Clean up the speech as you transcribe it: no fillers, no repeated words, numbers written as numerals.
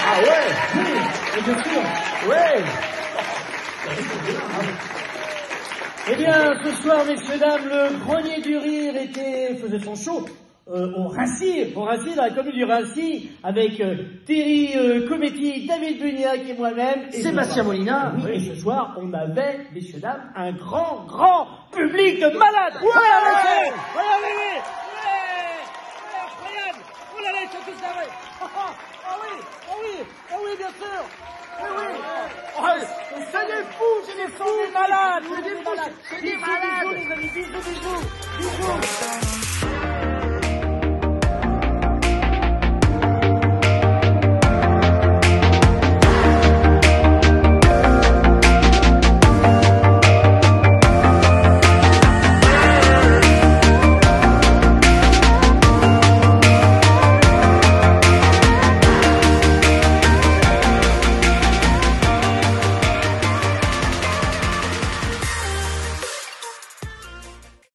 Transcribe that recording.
Ah ouais? Oui, bien sûr. Ouais. Eh bien, ce soir, messieurs, dames, le grenier du rire faisait son show au Raincy, dans la commune du Raincy, avec Thierry Cometti, David Bugnac et moi-même. Et Sébastien Molina. Oui, et ce soir, on avait, messieurs, dames, un grand public de malades. Ouais. Regardez, oui. Incroyable. Oh là là, ils sont tous là, ah oui, bien sûr. C'est des fous, C'est des malades, c'est des malades. Bisous, les amis, bisous.